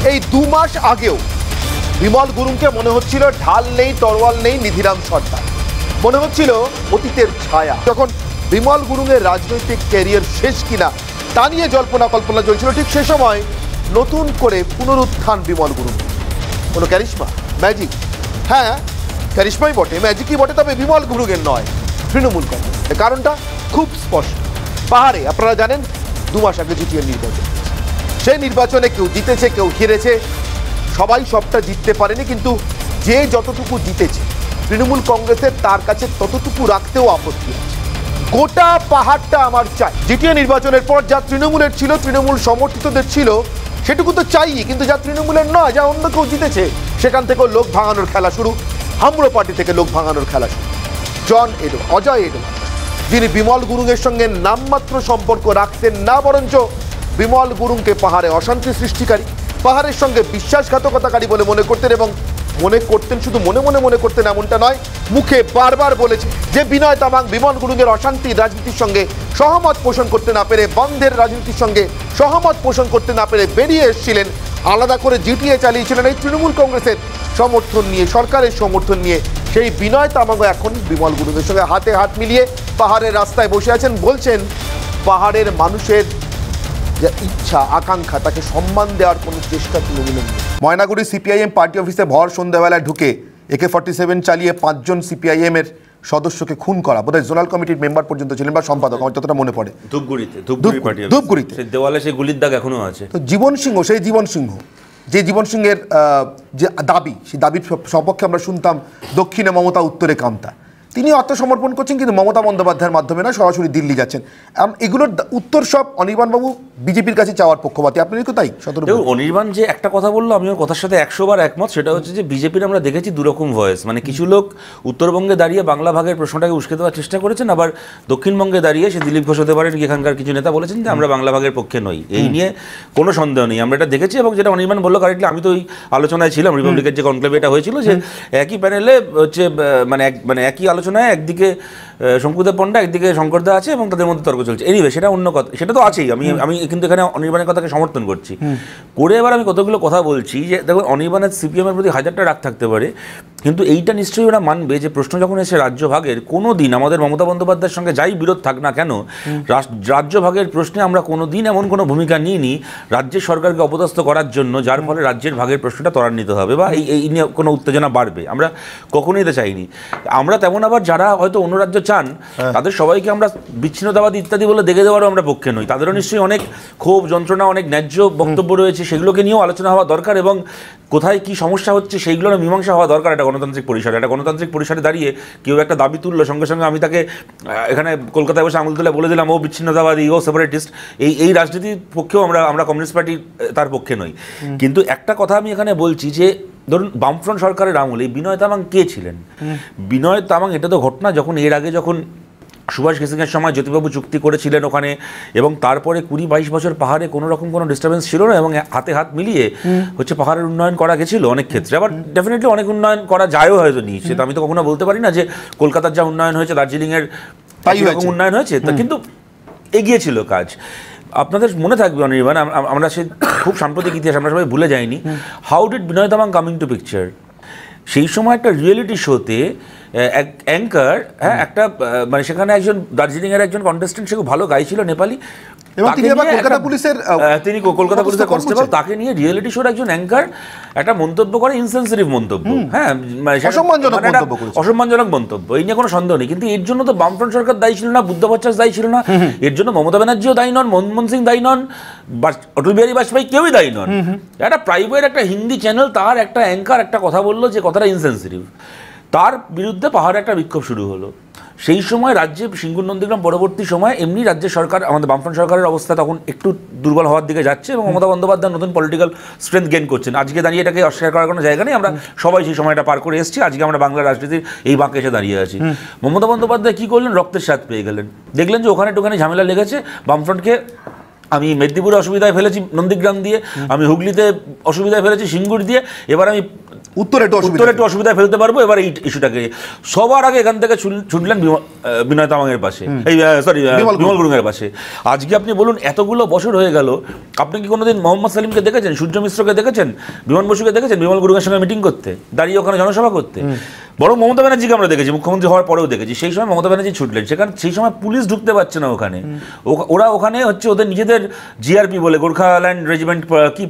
এই 2 মাস আগেও বিমল গুরুংকে মনে হচ্ছিল ঢাল নেই, তরোয়াল নেই, নিধিরাম সর্দার মনে হচ্ছিল অতীতের ছায়া। যখন বিমল গুরুংয়ের রাজনৈতিক ক্যারিয়ার শেষ কিনা তা নিয়ে জল্পনা কল্পনা চলছিল, ঠিক সে সময় নতুন করে পুনরুত্থান বিমল গুরুং। কোনো ক্যারিশমা, ম্যাজিক? হ্যাঁ, ক্যারিশমাই বটে, ম্যাজিকই বটে, তবে বিমল গুরুংয়ের নয়, তৃণমূল কংগ্রেসের। কারণটা খুব স্পষ্ট। পাহাড়ে আপনারা জানেন 2 মাস আগে জিটিএর নির্বাচন, সেই নির্বাচনে কেউ জিতেছে, কেউ হেরেছে, সবাই সবটা জিততে পারেনি, কিন্তু যে যতটুকু জিতেছে তৃণমূল কংগ্রেসের তার কাছে ততটুকু রাখতেও আপত্তি আছে। গোটা পাহাড়টা আমার চাই। জিটিএ নির্বাচনের পর যা তৃণমূলের ছিল, তৃণমূল সমর্থিতদের ছিল, সেটুকু তো চাই, কিন্তু যা তৃণমূলের নয়, যা অন্য কেউ জিতেছে, সেখান থেকেও লোক ভাঙানোর খেলা শুরু, হামরো পার্টি থেকে লোক ভাঙানোর খেলা শুরু। অজয় এডো, যিনি বিমল গুরুংয়ের সঙ্গে নামমাত্র সম্পর্ক রাখতেন না, বরঞ্চ বিমল গুরুংকে পাহাড়ে অশান্তি সৃষ্টিকারী, পাহাড়ের সঙ্গে বিশ্বাসঘাতকতাকারী বলে মনে করতেন, এবং মনে করতেন, শুধু মনে করতেন এমনটা নয়, মুখে বারবার বলেছে যে বিনয় তামাং বিমল গুরুংয়ের অশান্তির রাজনীতির সঙ্গে সহমত পোষণ করতে না পেরে, বন্ধের রাজনীতির সঙ্গে সহমত পোষণ করতে না পেরে বেরিয়ে এসেছিলেন, আলাদা করে জিটিএ চালিয়েছিলেন এই তৃণমূল কংগ্রেসের সমর্থন নিয়ে, সরকারের সমর্থন নিয়ে। সেই বিনয় তামাং এখন বিমল গুরুংয়ের সঙ্গে হাতে হাত মিলিয়ে পাহাড়ের রাস্তায় বসে আছেন, বলছেন পাহাড়ের মানুষের যে ইচ্ছা, আকাঙ্ক্ষা, তাকে সম্মান দেওয়ার কোনো চেষ্টা তৃণমূলের নেই। ময়নাগুড়ি সিপিআইএম পার্টি অফিসে ভর সন্ধ্যাবেলায় ঢুকে AK-47 চালিয়ে 5 জন সিপিআইএম এর সদস্যকে খুন করা, বোধহয় জোনাল কমিটির মেম্বার পর্যন্ত ছিলেন বা সম্পাদক, আমার যতটা মনে পড়ে। ধূপগুড়িতে সেই দেওয়ালে সেই গুলির দাগ এখনো আছে। তো জীবন সিংহ, সেই জীবন সিংহ, যে জীবন সিংহের যে দাবি, সেই দাবির সপক্ষে আমরা শুনতাম দক্ষিণে মমতা, উত্তরে কামতা। তিনি আত্মসমর্পণ করছেন, কিন্তু মমতা বন্দ্যোপাধ্যায়ের মাধ্যমে না, সরাসরি দিল্লি যাচ্ছেন। এগুলোর উত্তর সব অনির্বাণবাবু বিজেপির কাছে চাওয়ার পক্ষপাতী। আপনি কি তাই? অনির্বাণ যে একটা কথা বললো, আমি ওর কথার সাথে 100 বার একমত। সেটা হচ্ছে যে বিজেপির আমরা দেখেছি দুরকম ভয়েস, মানে কিছু লোক উত্তরবঙ্গে দাঁড়িয়ে বাংলা ভাগের প্রশ্নটাকে উস্কে দেওয়ার চেষ্টা করেছেন, আবার দক্ষিণবঙ্গে দাঁড়িয়ে সে দিলীপ ঘোষ হতে পারেন, এখানকার কিছু নেতা বলেছেন যে আমরা বাংলা ভাগের পক্ষে নই। এই নিয়ে কোনো সন্দেহ নেই, আমরা এটা দেখেছি। এবং যেটা অনির্বাণ বললো কারেক্টলি, আমি তো ওই আলোচনায় ছিলাম, রিপাবলিকের যে কনক্লেভ এটা হয়েছিল, যে একই প্যানেলে হচ্ছে মানে একই আলোচনায় একদিকে শঙ্কুদেব পণ্ডা, একদিকে শঙ্করদা আছে, এবং তাদের মধ্যে তর্ক চলছে। এনিওয়ে, সেটা অন্য কথা, সেটা তো আছেই। আমি কিন্তু এখানে অনির্বাণের কথাকে সমর্থন করছি করে। এবার আমি কতগুলো কথা বলছি যে দেখুন, অনির্বাণের সিপিএমের প্রতি 1000টা রাগ থাকতে পারে, কিন্তু এইটা নিশ্চয়ই ওরা মানবে যে প্রশ্ন যখন এসে রাজ্য ভাগের, কোনো দিন আমাদের মমতা বন্দ্যোপাধ্যায়ের সঙ্গে যাই বিরোধ থাক না কেন, রাজ্য ভাগের প্রশ্নে আমরা কোনো দিন এমন কোনো ভূমিকা নিইনি রাজ্যের সরকারকে অপদস্থ করার জন্য, যার ফলে রাজ্যের ভাগের প্রশ্নটা ত্বরান্বিত হবে বা এই নিয়ে কোনো উত্তেজনা বাড়বে। আমরা কখনোই এটা চাইনি। আমরা তেমন আবার যারা হয়তো অন্য রাজ্য চান, তাদের সবাইকে আমরা বিচ্ছিন্নতাবাদী ইত্যাদি বলে দেখে দেওয়ারও আমরা পক্ষে নই। তাদেরও নিশ্চয়ই অনেক ক্ষোভ, যন্ত্রণা, অনেক ন্যায্য বক্তব্য রয়েছে, সেগুলোকে নিয়েও আলোচনা হওয়া দরকার, এবং কোথায় কি সমস্যা হচ্ছে সেইগুলোর মীমাংসা হওয়া দরকার। একটা গণতান্ত্রিক পরিসরে, একটা গণতান্ত্রিক পরিসরে দাঁড়িয়ে কেউ একটা দাবি তুললো, সঙ্গে সঙ্গে আমি তাকে এখানে কলকাতায় বসে আঙুল তুলে বলে দিলাম ও বিচ্ছিন্নতাবাদী, ও সেপারেটিস্ট, এই রাজনীতির পক্ষেও আমরা কমিউনিস্ট পার্টি তার পক্ষে নই। কিন্তু একটা কথা আমি এখানে বলছি যে ধরুন বামফ্রন্ট সরকারের আমলে বিনয় তামাং কে ছিলেন? বিনয় তামাং, এটা তো ঘটনা যখন এর আগে যখন সুভাষ ঘিসিংয়ের সময় জ্যোতিবাবু চুক্তি করেছিলেন ওখানে, এবং তারপরে 20-22 বছর পাহাড়ে কোনো রকম কোনো ডিস্টারবেন্স ছিল না, এবং হাতে হাত মিলিয়ে হচ্ছে পাহাড়ের উন্নয়ন করা গেছিল অনেক ক্ষেত্রে। আবার ডেফিনেটলি অনেক উন্নয়ন করা যায়ও হয়তো নি, সেটা আমি তো কখনো বলতে পারি না যে কলকাতার যা উন্নয়ন হয়েছে দার্জিলিংয়ের তাই রকম উন্নয়ন হয়েছে, তা কিন্তু এগিয়েছিল কাজ। আপনাদের মনে থাকবে অনির্বাণ, আমরা সে খুব সাম্প্রতিক ইতিহাস আমরা সবাই ভুলে যাইনি। How did Binay Tamang coming to picture? সেই সময় একটা রিয়েলিটি শোতে এক অ্যাঙ্কার, হ্যাঁ, একটা মানে সেখানে একজন দার্জিলিংয়ের একজন কন্টেস্টেন্ট, সে খুব ভালো গাইছিল নেপালি, তিনি কলকাতা পুলিশের কনস্টেবল, তাকে নিয়ে রিয়েলিটি শোর একজন অ্যাঙ্কার একটা মন্তব্য করে, ইনসেনসিটিভ মন্তব্য, হ্যাঁ, অসম্মানজনক মন্তব্য, এই নিয়ে কোনো সন্দেহ নেই। কিন্তু এর জন্য তো বামফ্রন্ট সরকার দায়ী ছিল না, বুদ্ধ ভট্টাচার্য দায়ী ছিল না, এর জন্য মমতা ব্যানার্জিও দায়ী নন, মনমোহন সিং দায়ী নন, অটল বিহারী বাজপেয়ী কেউই দায়ী নন। একটা প্রাইভেট একটা হিন্দি চ্যানেল, তার একটা অ্যাঙ্কার একটা কথা বললো যে কথাটা ইনসেনসিটিভ, তার বিরুদ্ধে পাহাড়ে একটা বিক্ষোভ শুরু হলো। সেই সময় রাজ্যে সিঙ্গুর নন্দীগ্রাম পরবর্তী সময় এমনি রাজ্যের সরকার, আমাদের বামফ্রন্ট সরকারের অবস্থা তখন একটু দুর্বল হওয়ার দিকে যাচ্ছে, এবং মমতা বন্দ্যোপাধ্যায় নতুন পলিটিক্যাল স্ট্রেংথ গেইন করছেন। আজকে দাঁড়িয়ে এটাকে অস্বীকার করার কোনো জায়গা নেই, আমরা সবাই সেই সময়টা পার করে এসেছি, আজকে আমরা বাংলা রাজনীতির এই বাঁকে এসে দাঁড়িয়ে আছি। মমতা বন্দ্যোপাধ্যায় কী করলেন? রক্তের স্বাদ পেয়ে গেলেন, দেখলেন যে ওখানে টোখানে ঝামেলা লেগেছে, বামফ্রন্টকে আমি মেদিনীপুরে অসুবিধায় ফেলেছি নন্দীগ্রাম দিয়ে, আমি হুগলিতে অসুবিধায় ফেলেছি সিঙ্গুর দিয়ে, এবার আমি উত্তরে একটু অসুবিধায় ফেলতে পারবো। এবার এই ইস্যুটাকে সবার আগে এখান থেকে ছুটলেন বিনয় তামাংয়ের পাশে, এই সরি বিমল গুরুংয়ের পাশে। আজকে আপনি বলুন, এতগুলো বছর হয়ে গেল, আপনি কি কোনোদিন মোহাম্মদ সালিমকে দেখেছেন, সূর্য মিশ্রকে দেখেছেন, বিমান বসুকে দেখেছেন বিমল গুরুংয়ের সঙ্গে মিটিং করতে, দাঁড়িয়ে ওখানে জনসভা করতে? বরং মমতা ব্যানার্জিকে আমরা দেখেছি, মুখ্যমন্ত্রী হওয়ার পরেও দেখেছি। সেই সময় মমতা ব্যানার্জি ছুটলেন, সেখানে সেই সময় পুলিশ ঢুকতে পারছে না ওখানে। ওরা ওখানে হচ্ছে ওদের নিজেদের জিআরপি বলে, গোর্খাল্যান্ড রেজিমেন্ট কি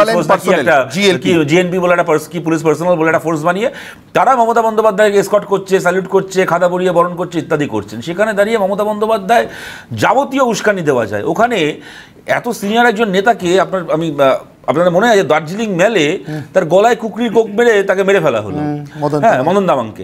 জিএনপি বলে একটা কি পুলিশ পার্সোনাল বলে একটা ফোর্স বানিয়ে তারা মমতা বন্দ্যোপাধ্যায়কে এসকর্ট করছে, স্যালুট করছে, খাদা পরিয়ে বরণ করছে ইত্যাদি করছেন। সেখানে দাঁড়িয়ে মমতা বন্দ্যোপাধ্যায় যাবতীয় উস্কানি দেওয়া যায়। ওখানে এত সিনিয়র একজন নেতাকে আপনাদের মনে হয় যে দার্জিলিং মেলে তার গলায় কুকরির কোক মেরে তাকে মেরে ফেলা হলো, হ্যাঁ, মদন দামাংকে।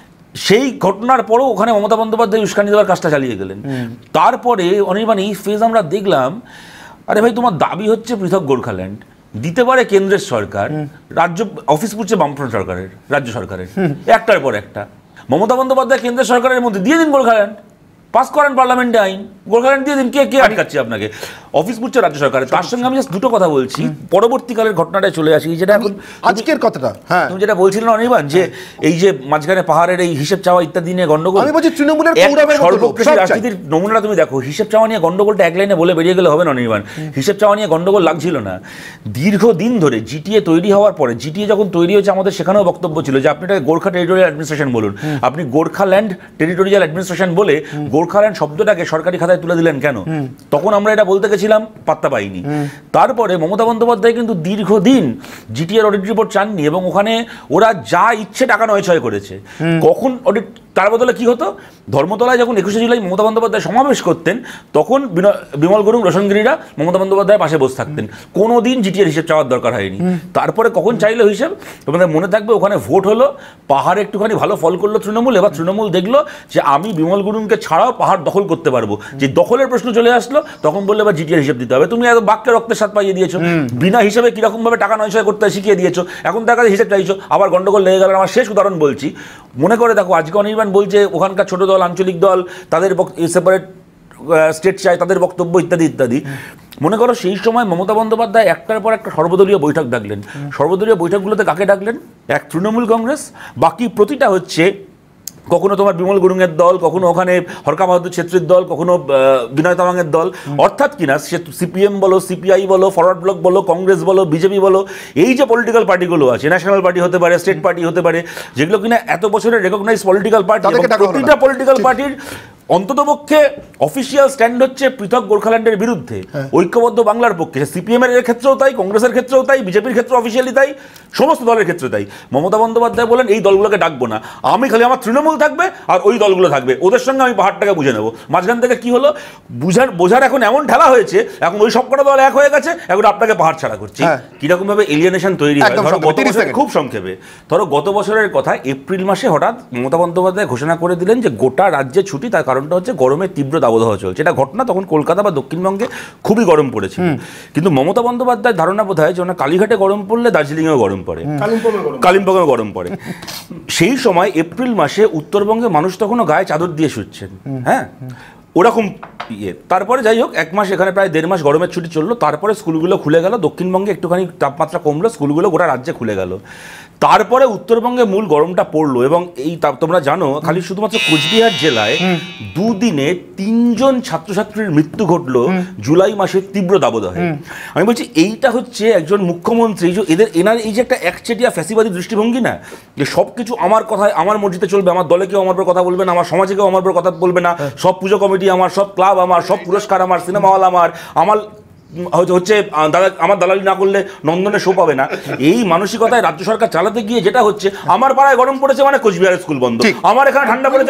সেই ঘটনার পরেও ওখানে মমতা বন্দ্যোপাধ্যায় উস্কানি দেওয়ার কাজটা চালিয়ে গেলেন। তারপরে অনির্বাণ এই ফেজ আমরা দেখলাম, আরে ভাই তোমার দাবি হচ্ছে পৃথক গোর্খাল্যান্ড দিতে পারে কেন্দ্রের সরকার, রাজ্য অফিস পুড়ছে বামফ্রন্ট সরকারের, রাজ্য সরকারের, একটার পর একটা। মমতা বন্দ্যোপাধ্যায় কেন্দ্রের সরকারের মধ্যে দিয়ে দিন গোর্খাল্যান্ড, পাস করেন পার্লামেন্টে আইন, গোর্খাল্যান্ড দিয়ে দিন, কে আটকাচ্ছে আপনাকে? অফিস পুড়ছে রাজ্য সরকারের। তার সঙ্গে আমি জাস্ট দুটো কথা বলছি, পরবর্তীকালের ঘটনাটায় চলে আসি, যেটা এখন আজকের কথাটা। হ্যাঁ, তুমি যেটা বলছিলে অনির্বাণ, যে এই যে মাঝখানে পাহাড়ের এই হিসেব চাওয়া ইত্যাদি নিয়ে গন্ডগোল, আমি বলছি তৃণমূলের সর্বগ্রাসী রাজনীতির নমুনাটা তুমি দেখো। হিসেব চাওয়া নিয়ে গন্ডগোলটা এক লাইনে বলে বেরিয়ে গেলে হবে না অনির্বাণ। হিসেব চাওয়া নিয়ে গন্ডগোল লাগছিল না, দীর্ঘদিন ধরে জিটিএ তৈরি হওয়ার পরে, জিটিএ যখন তৈরি হয়েছে আমাদের সেখানেও বক্তব্য ছিল যে আপনি এটাকে গোর্খা টেরিটোরিয়াল অ্যাডমিনিস্ট্রেশন বলুন, আপনি গোর্খাল্যান্ড টেরিটোরিয়াল অ্যাডমিনিস্ট্রেশন বলে গোর্খাল্যান্ড শব্দটাকে সরকারি খাতায় তুলে দিলেন কেন? তখন আমরা এটা বলতে গেছিলাম, পাত্তা পাইনি। তারপরে মমতা বন্দ্যোপাধ্যায় কিন্তু দীর্ঘদিন জিটিএর অডিট রিপোর্ট চাননি, এবং ওখানে ওরা যা ইচ্ছে টাকা নয় করেছে। কখন অডিট, তার বদলে কি হতো, ধর্মতলায় যখন 21শে জুলাই মমতা বন্দ্যোপাধ্যায় সমাবেশ করতেন, তখন বিমল গুরুং, রোশনগিরিরা মমতা বন্দ্যোপাধ্যায়ের পাশে বসে থাকতেন। কোনোদিন জিটিএর হিসেব চাওয়ার দরকার হয়নি। তারপরে কখন চাইলো হিসেব, তোমাদের মনে থাকবে ওখানে ভোট হলো, পাহাড়ে একটুখানি ভালো ফল করলো তৃণমূল। এবার তৃণমূল দেখলো যে আমি বিমল গুরুংকে ছাড়াও পাহাড় দখল করতে পারবো। যে দখলের প্রশ্ন চলে আসলো, তখন বললে এবার জিটিএর হিসেব দিতে হবে। তুমি এত বাক্যে রক্তের স্বাদ পাইয়ে দিয়েছো, বিনা হিসেবে কিরকম ভাবে টাকা নয় করতে শিখিয়ে দিয়েছো, এখন তার কাছে হিসেব চাইছো, আবার গন্ডগোল লেগে গেল। আমার শেষ উদাহরণ বলছি, মনে করে দেখো, আজকে অনির্বাণ বলছে ওখানকার ছোট দল, আঞ্চলিক দল, তাদের সেপারেট স্টেট চাই, তাদের বক্তব্য ইত্যাদি ইত্যাদি। মনে করো সেই সময় মমতা বন্দ্যোপাধ্যায় একটার পর একটা সর্বদলীয় বৈঠক ডাকলেন। সর্বদলীয় বৈঠকগুলোতে কাকে ডাকলেন? এক তৃণমূল কংগ্রেস, বাকি প্রতিটা হচ্ছে কখনো তোমার বিমল গুরুংয়ের দল, কখনো ওখানে হরকা বাহাদুর ছেত্রীর দল, কখনো বিনয় তামাংয়ের দল। অর্থাৎ কিনা সে সিপিএম বলো, সিপিআই বলো, ফরওয়ার্ড ব্লক বলো, কংগ্রেস বলো, বিজেপি বলো, এই যে পলিটিক্যাল পার্টিগুলো আছে, ন্যাশনাল পার্টি হতে পারে, স্টেট পার্টি হতে পারে, যেগুলো কিনা এত বছরের রেকগনাইজ পলিটিক্যাল পার্টি, প্রতিটা পলিটিক্যাল পার্টির অন্ততপক্ষে অফিসিয়াল স্ট্যান্ড হচ্ছে পৃথক গোর্খাল্যান্ডের বিরুদ্ধে, ঐক্যবদ্ধ বাংলার পক্ষে। সিপিএম এর ক্ষেত্রেও তাই, কংগ্রেসের ক্ষেত্রেও তাই, বিজেপির ক্ষেত্রে অফিসিয়ালি তাই, সমস্ত দলের ক্ষেত্রে তাই। মমতা বন্দ্যোপাধ্যায় বলেন এই দলগুলোকে ডাকবো না, আমি খালি আমার তৃণমূল থাকবে আর ওই দলগুলো থাকবে, ওদের সঙ্গে আমি পাহাড়টাকে বুঝে নেবো। মাঝখান থেকে কি হলো, বোঝার এখন এমন ঠেলা হয়েছে, এখন ওই সবকটা দল এক হয়ে গেছে, এখন আপনাকে পাহাড় ছাড়া করছি। কিরকম ভাবে এলিয়েনেশন তৈরি হয়, খুব সংক্ষেপে ধরো গত বছরের কথা, এপ্রিল মাসে হঠাৎ মমতা বন্দ্যোপাধ্যায় ঘোষণা করে দিলেন যে গোটা রাজ্যে ছুটি। তার কারণটা হচ্ছে গরমের তীব্র দাবদাহ চলছে। এটা ঘটনা তখন কলকাতা বা দক্ষিণবঙ্গে খুবই গরম পড়েছিল, কিন্তু মমতা বন্দ্যোপাধ্যায়ের ধারণা বোধ হয় যে কালীঘাটে গরম পড়লে দার্জিলিংয়েও গরম পড়ে, কালিম্পংয়েও গরম পড়ে। সেই সময় এপ্রিল মাসে উত্তরবঙ্গে মানুষ তখনও গায়ে চাদর দিয়ে শুচ্ছেন, হ্যাঁ, ওরকম ইয়ে। তারপরে যাই হোক, এক মাস এখানে প্রায় 1.5 মাস গরমের ছুটি চললো। তারপরে স্কুলগুলো খুলে গেল, দক্ষিণবঙ্গে একটুখানি তাপমাত্রা কমলো, স্কুলগুলো গোটা রাজ্যে খুলে গেল। তারপরে উত্তরবঙ্গে মূল গরমটা পড়লো, এবং এই তোমরা জানো খালি শুধুমাত্র কোচবিহার জেলায় দুদিনে 3 জন ছাত্রছাত্রীর মৃত্যু ঘটলো জুলাই মাসের তীব্র দাবদাহে। আমি বলছি এইটা হচ্ছে একজন মুখ্যমন্ত্রী, এনার এই যে একটা একচেটিয়া ফ্যাসিবাদী দৃষ্টিভঙ্গি না, যে সব কিছু আমার কথায়, আমার মর্জিতে চলবে, আমার দলে কেউ আমার উপর কথা বলবে না, আমার সমাজে কেউ আমার উপর কথা বলবে না, সব পুজো কমিটি আমার, সব ক্লাব আমার, সব পুরস্কার আমার, সিনেমা হল আমার, হচ্ছে আমার দালালি না করলে নন্দনে শো পাবে না। এই মানসিকতায় রাজ্য সরকার চালাতে গিয়ে যেটা হচ্ছে, আমার পাড়ায় গরম পড়েছে মানে কোচবিহারের স্কুল বন্ধ, আমার এখানে ঠান্ডা পড়েছে।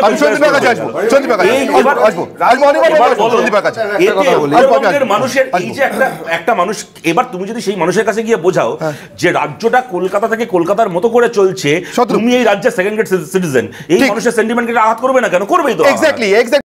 মানুষের এই যে একটা মানুষ, এবার তুমি যদি সেই মানুষের কাছে গিয়ে বোঝাও যে রাজ্যটা কলকাতা থেকে কলকাতার মতো করে চলছে, তুমি এই রাজ্যের সেকেন্ড গ্রেড সিটিজেন, এই মানুষের সেন্টিমেন্টকে আঘাত করবে না কেন? করবেই তো।